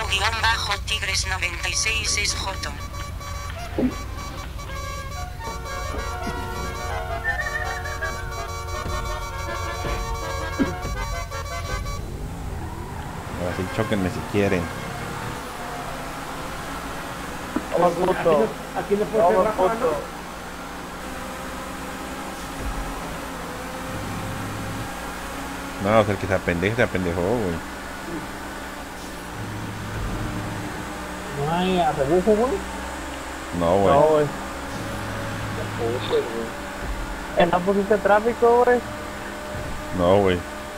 Tigres 96 es Joto. Ahora sí, chóquenme si quieren. Vamos, puto. Aquí no puede ser Vamos, Rafa, puto. No, o sea, el que se apendejó, güey. No hay rebufo, güey. No, güey. No, güey. ¿No pusiste tráfico, güey? No, güey.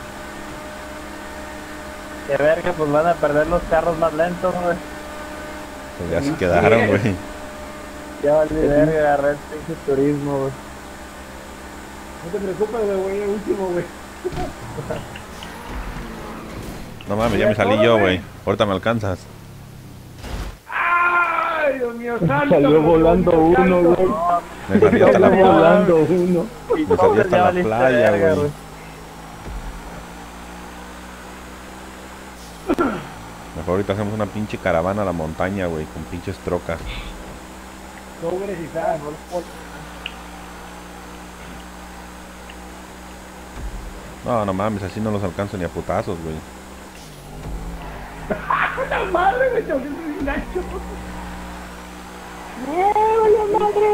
Que verga, pues van a perder los carros más lentos, güey. Pues ya se quedaron, güey. Ya valí verga, agarré el pinche turismo, güey. No te preocupes, güey, voy el último, güey. No mames, ya me salí yo, güey. Ahorita me alcanzas. ¡Ay, Dios mío, santo! Salió volando uno, güey. Me salí hasta la Salió playa. volando uno. Me salí hasta la playa, güey. Mejor ahorita hacemos una pinche caravana a la montaña, güey, con pinches trocas. Sobres y sal. No, no mames, así no los alcanzo ni a putazos, güey. ¡La madre, güey! ¡Te volviste un gancho! ¡La madre!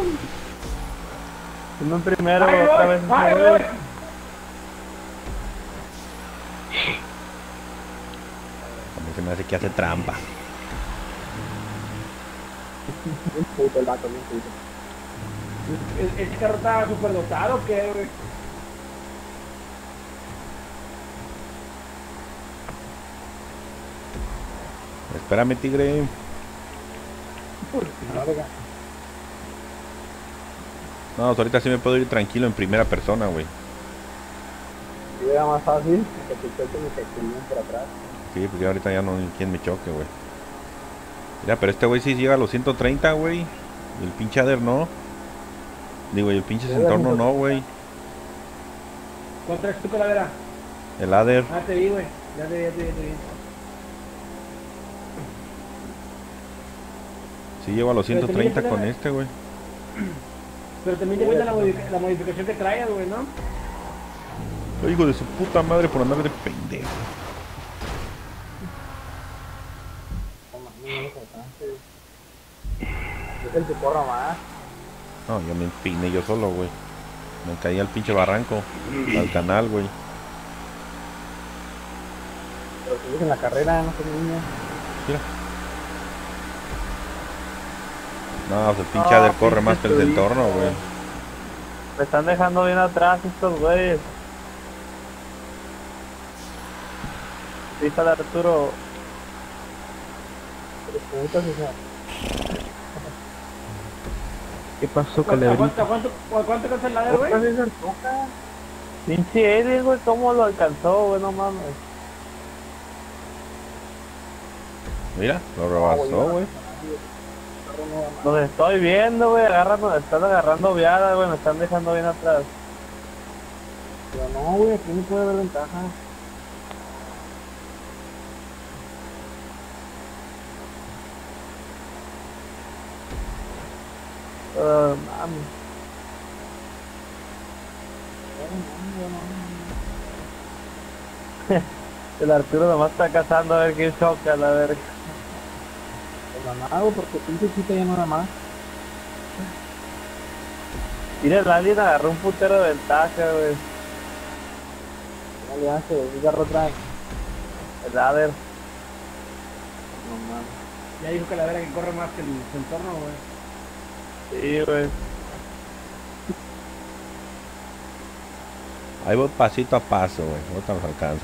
En un primero, ¡Ay, otra voy! vez. ¡Ay, voy! A mí se me hace que hace trampa. Bien puto el vato, bien puto. ¿El carro estaba súper dotado o qué, güey? Espérame, tigre. No, ahorita sí me puedo ir tranquilo en primera persona, güey. Si era más fácil que te choquen y te extiendan por atrás. Sí, porque ahorita ya no hay quien me choque, güey. Mira, pero este güey sí llega a los 130, güey. Y el pinche Ader no. Digo, y el pinche Centorno no, güey. ¿Cuál traes tu calavera? El Ader. Ah, te vi, güey. Ya te vi. Sí llego a los Pero 130 también con tiene- este, güey. Pero también depende de la modificación que traigas, güey, ¿no? Hijo de su puta madre por andar de pendejo. Es el que corra más. No, yo me empiné yo solo, güey. Me caí al pinche barranco. Al canal, güey. Pero si ves en la carrera, no sé niño. Mira. No, pues el pinche Ader corre más que el Centorno, güey. Me están dejando bien atrás estos güeyes. Dice el Arturo. Pero putas, o sea. ¿Qué pasó, ¿Cuánto cansa el ladder, güey? Pinche Eddie, güey, ¿cómo lo alcanzó, güey? No mames. Mira, lo rebasó, güey. Los estoy viendo, güey, están agarrando viada, güey, me están dejando bien atrás. Pero no, güey, aquí no puede haber ventaja. Mami. El Arturo nomás está cazando a ver quién choca, la verga. Pues ganado, porque pinche chita ya no era más. Mira, el Alien agarró un putero de ventaja, güey. Ya le hace, el garro trae. El Ader. No mames. Ya dijo calavera que corre más que el entorno, güey. Sí, güey. Ahí voy pasito a paso, güey. Ahorita nos alcanza.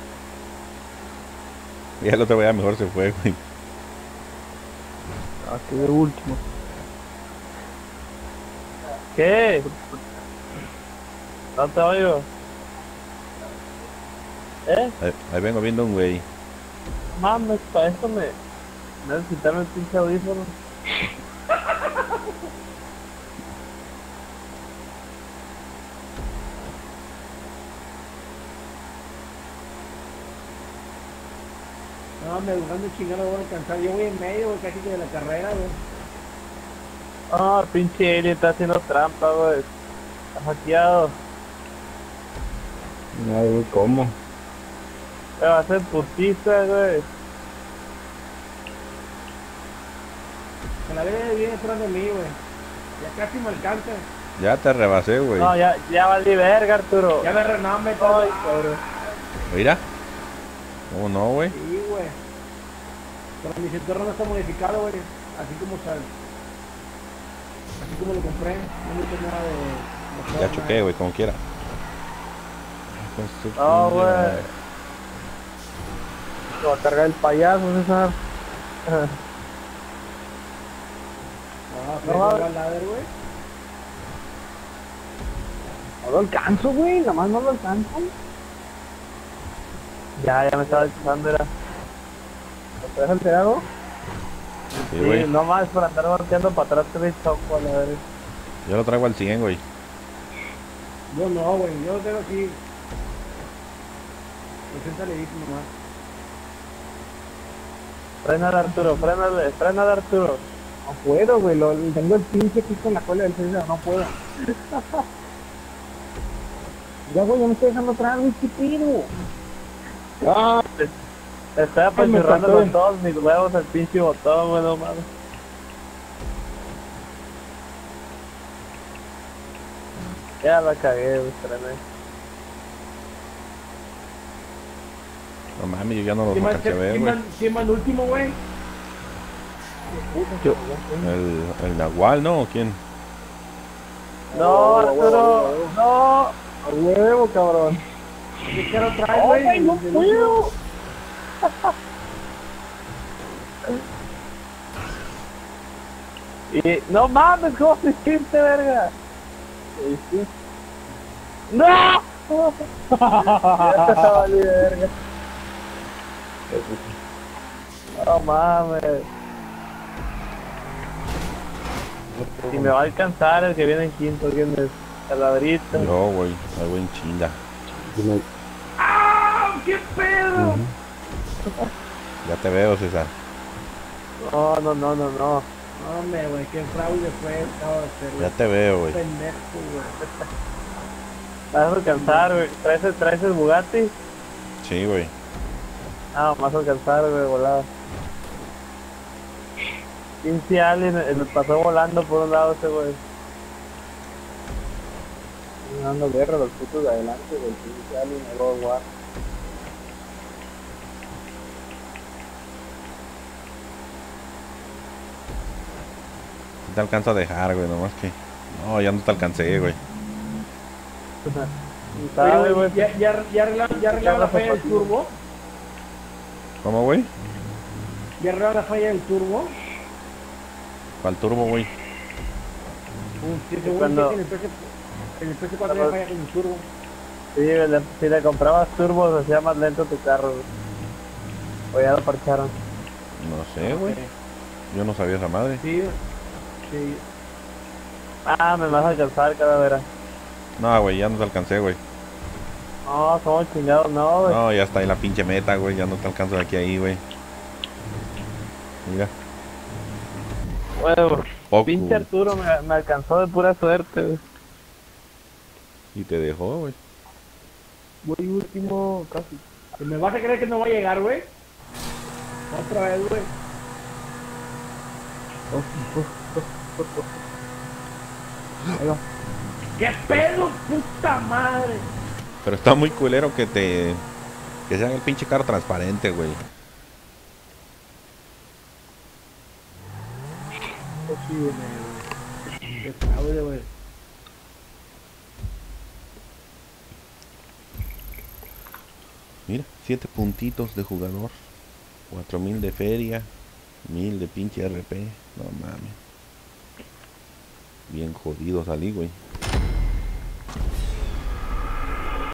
Y el otro día mejor se fue, güey. Aquí de último. ¿Qué? No te oigo. Ahí vengo viendo un güey. Mames, para esto me necesitaron el pinche audífono. No, me buscando chingar no voy a alcanzar. Yo voy en medio, güey, casi que de la carrera, güey. Ah, pinche Alien está haciendo trampa, güey. Está hackeado. Ay, güey, ¿cómo? Me va a hacer putiza, güey. Que la ve viene detrás de mí, güey. Ya casi me alcanza. Ya te rebasé, güey. No, ya valí verga, Arturo. Ya me rename Ay, todo. cabrón. Mira. ¿Cómo no, güey? Sí, güey. Pero mi cinturón no está modificado, güey. Así como sale. Así como lo compré. No me hice nada de Ya choqué, güey, como quiera. Con su No, pinche güey. madre. Lo va a cargar el payaso, César. No, No, no va al ladder, güey. No lo alcanzo, güey, nada más no lo alcanzo. Ya me estaba echando, era. ¿Te dejas el hago? Sí, Sí, güey. no más por andar volteando para atrás te ves choco, a la verga. Yo lo traigo al 100, güey. Yo no, güey. Yo tengo aquí. 60 le dije nomás. Frénale, Arturo, frénale, Arturo. No puedo, güey, tengo el pinche aquí con la cola del César, no puedo. Ya, güey, ya me estoy dejando atrás, güey, qué pido. Ah, Estaba Ay, me apachurrando tocó. con todos mis huevos al pinche botón, güey, no mames. Ya la cagué, güey, espérame. No mames, yo ya no los ¿Quién va alcancé a ver, güey. quién va el último, güey? El Nahual, ¿no? ¿O quién? No, Arturo, no. a huevo, cabrón. ¿Qué carro trae, güey? Ay, no El puedo. Y no mames, ¿cómo te hiciste, verga? ¿Viste? ¡No! Ya valí verga. No mames. Si me va a alcanzar el que viene en quinto, ¿quién es? Caladrito. Yo, güey. Ahí voy en chinga. ¡Ah! ¡Qué pedo! Ya te veo, César. No. No, hombre, güey, qué fraude fue acabo de hacer, Ya güey. te veo, güey. Pendejo, güey. Vas a alcanzar, güey. ¿Traes el Bugatti? Sí, güey. Ah, vas a alcanzar, güey, volado. 15 Alien, me pasó volando por un lado ese güey. Me dando guerra a los putos de adelante, güey, pinche alguien me lo guarda. Te alcanzo a dejar, güey, nomás que... No, ya no te alcancé, güey. ¿Sabe, Oye, güey? güey, ¿ya arreglaron la falla del turbo? ¿Cómo, güey? ¿Ya arreglaron la falla del turbo? ¿Cuál turbo, güey? Sí, según Cuando- que en el PC4 ya falla con el turbo. Sí, si le comprabas turbos hacía más lento tu carro, güey. O ya lo parcharon. No sé, güey. Yo no sabía esa madre. Sí, sí. Ah, me vas a alcanzar, calavera. No, güey, ya no te alcancé, güey. No, somos chingados, no, güey. No, ya está en la pinche meta, güey. Ya no te alcanzo de aquí a ahí, güey. Mira. Bueno, Poco. pinche Arturo me alcanzó de pura suerte, güey. Y te dejó, güey. Voy último, casi. ¿Y ¿Me vas a creer que no va a llegar, güey? Otra vez, güey. ¿Qué pedo, puta madre? Pero está muy culero que te... Que sea el pinche carro transparente, güey. Qué fraude, güey. Mira, 7 puntitos de jugador. 4000 de feria. 1000 de pinche RP. No mames. Bien jodido salí, güey.